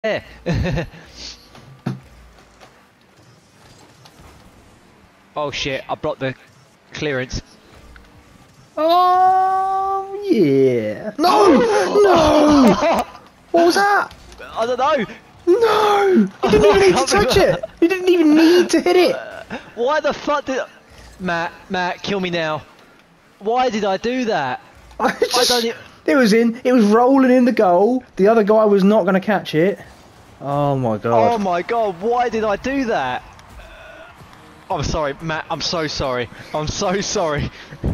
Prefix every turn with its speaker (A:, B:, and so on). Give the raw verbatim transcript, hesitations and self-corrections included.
A: Yeah. Oh shit, I blocked the clearance.
B: Oh yeah. No! No! What was that?
A: I don't know.
B: No! You didn't even need to touch it! You didn't even need to hit it!
A: Why the fuck did Matt, Matt, kill me now. Why did I do that?
B: I just,
A: I don't e-
B: it was in, it was rolling in the goal. The other guy was not going to catch it. Oh my god.
A: Oh my god, why did I do that? I'm sorry, Matt, I'm so sorry. I'm so sorry.